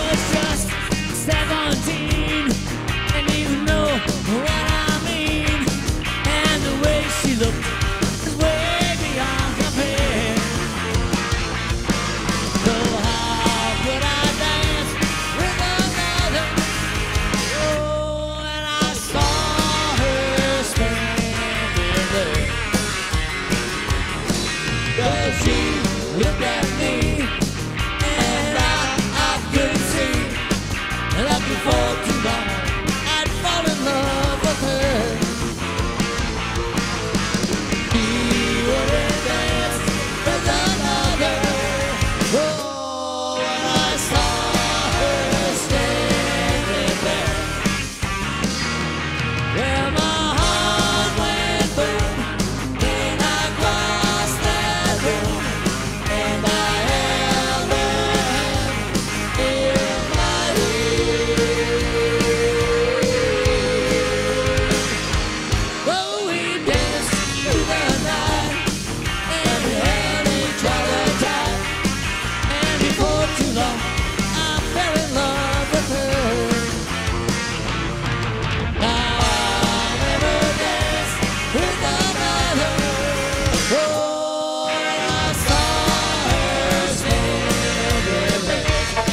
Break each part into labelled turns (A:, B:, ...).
A: was just 17, didn't even know what I mean, and the way she looked is way beyond compare. So how could I dance with another? Oh, and I saw her standing there. But she looked at me, and I couldn't see that before too long I'd fall in love with her. He wouldn't dance with another. Oh, and I saw her standing there. Well, my heart went boom, and I crossed that room, and I held her hand in my ear. Oh, we danced through the night, and we held each other tight, and before too long I fell in love with her. Now I'll never dance with another. Oh, and I saw her standing there.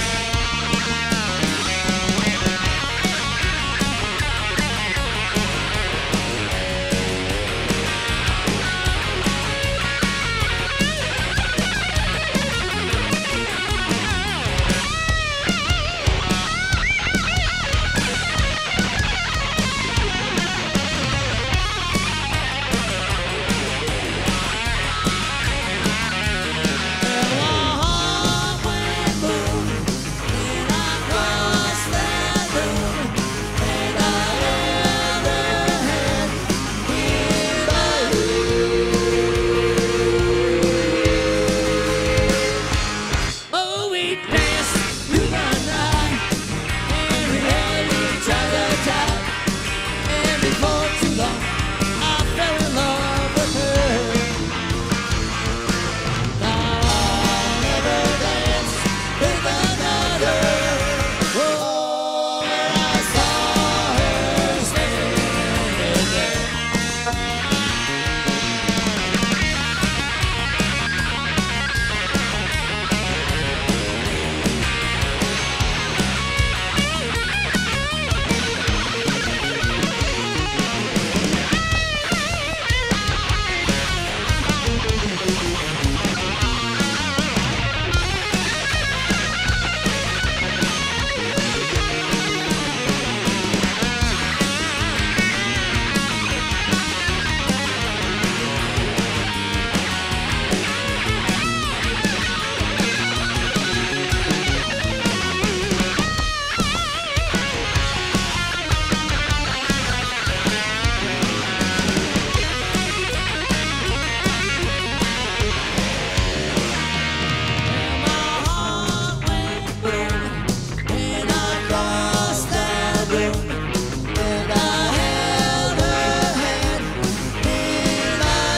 A: And my heart went boom, and I crossed that room, and I held her hand in my ear. Oh, we danced through the night, and we held each other tight, and before too long I fell in love with her. Now I'll never dance with another. Oh, and I saw her standing there. And my heart went boom, and I crossed that room, and I held her hand in my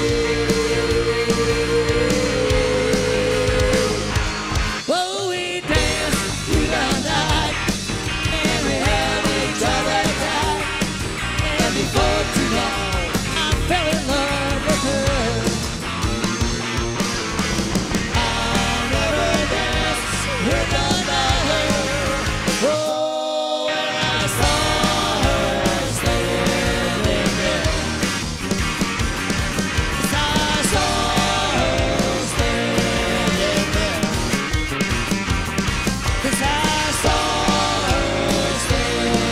A: ear. Oh, we danced through the night, and we held each other tight, and before too long I fell in love with her. I'll never dance with another. Oh, and I saw her standing there. 'Cause I saw her standing there. 'Cause I saw her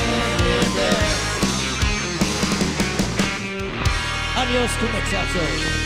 A: standing there. Adios, muchachos.